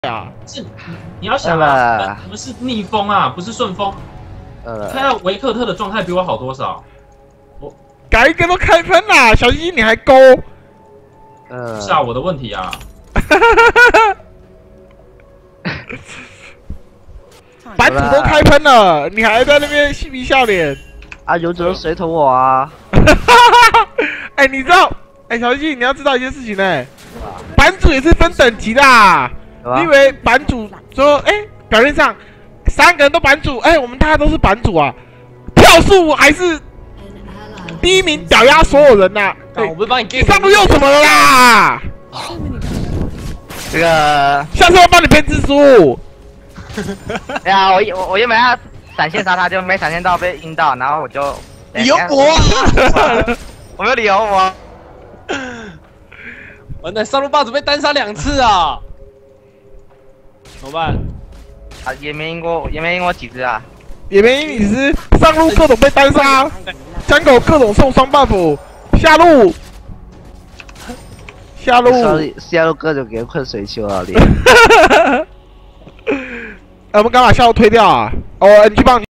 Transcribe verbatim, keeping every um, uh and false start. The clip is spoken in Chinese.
啊！ 是，你要想啊，我们是逆风啊，不是顺风。呃，看到维克特的状态比我好多少？我改一个都开喷啦，小鸡你还勾？ 呃，是啊，我的问题啊。 版主都开喷了，你还在那边嬉皮笑脸？ 啊，勇者水桶我啊！ 哎，你知道？哎，小鸡你要知道一件事情呢、欸，版主也是分等级的、啊。你以为版主说，哎、欸，表面上三个人都版主，哎、欸，我们大家都是版主啊，票数还是第一名，屌压所有人呐、啊！ 欸、我不是帮你你上路用什么了啦？ 这个下次我帮你编字书。 对啊，我我我原本要闪现杀他，就没闪现到，被阴到，然后我就理由我、啊， 我没有理由我。 完蛋，上路霸主被单杀两次啊！怎么办？ 啊，也没赢过，也没赢过几只啊， 也没赢几只。上路各种被单杀，江口各种送双 buff， 下路，下路， 下路各种给困水球啊！你， 我们刚把下路推掉啊！哦，你去帮。